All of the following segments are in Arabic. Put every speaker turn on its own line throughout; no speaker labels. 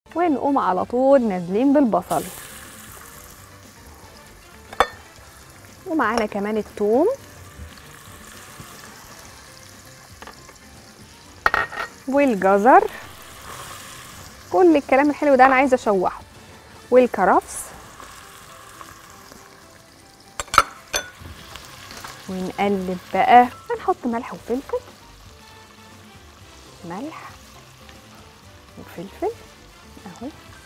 ونقوم على طول نازلين بالبصل، ومعانا كمان الثوم والجزر. كل الكلام الحلو ده انا عايزه اشوحه، والكرفس، ونقلب بقى. هنحط ملح وفلفل، ملح وفلفل اهو.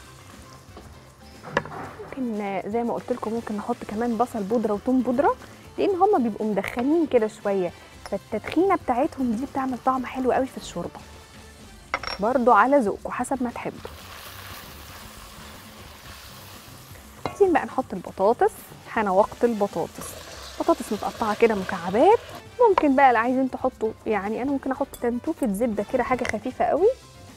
ممكن زي ما قلت لكم ممكن نحط كمان بصل بودره وثوم بودره، لان هما بيبقوا مدخنين كده شويه، فالتدخينه بتاعتهم دي بتعمل طعم حلو قوي في الشوربه. برضو على ذوقكم حسب ما تحبوا. عايزين بقى نحط البطاطس. حان وقت البطاطس. بطاطس متقطعه كده مكعبات. ممكن بقى اللي عايزين تحطوا، يعني انا ممكن احط تنتوفه زبده كده، حاجه خفيفه قوي.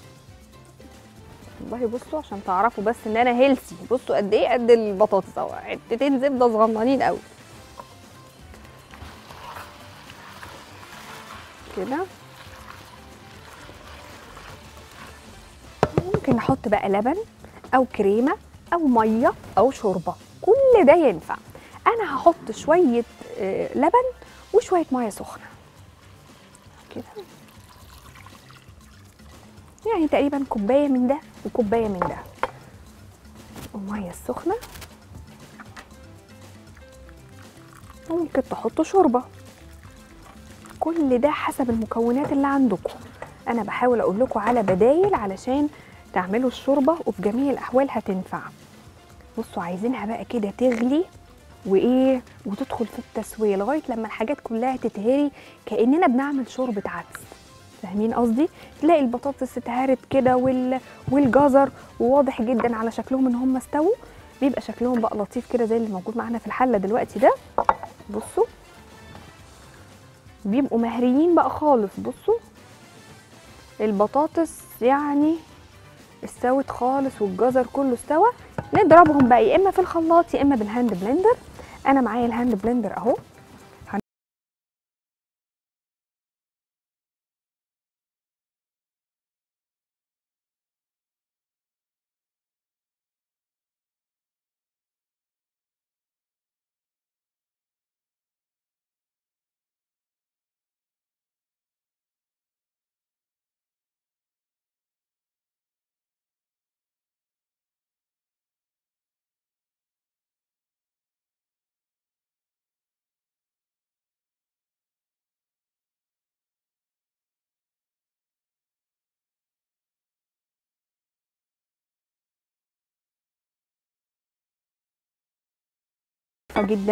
والله بصوا عشان تعرفوا بس ان انا هيلثي، بصوا قد ايه، قد البطاطس اهو، حتتين زبده صغننين قوي كده. ممكن نحط بقى لبن او كريمه او ميه او شوربه، كل ده ينفع. انا هحط شويه لبن وشويه ميه سخنه كده، يعني تقريبا كوبايه من ده وكوبايه من ده، والميه السخنه. وممكن تحطوا شوربه، كل ده حسب المكونات اللي عندكم. انا بحاول اقول لكم على بدايل علشان تعملوا الشوربه وفي جميع الاحوال هتنفع. بصوا عايزينها بقى كده تغلي وايه، وتدخل في التسويه لغايه لما الحاجات كلها تتهري، كاننا بنعمل شوربه عدس. فاهمين قصدي؟ تلاقي البطاطس اتهرت كده والجزر، وواضح جدا على شكلهم ان هم استووا. بيبقى شكلهم بقى لطيف كده زي اللي موجود معانا في الحله دلوقتي ده. بصوا بيبقوا مهريين بقى خالص. بصوا البطاطس يعني استوت خالص والجزر كله استوى. نضربهم بقى يا اما في الخلاط يا اما بالهاند بلندر. انا معايا الهاند بلندر اهو. جدا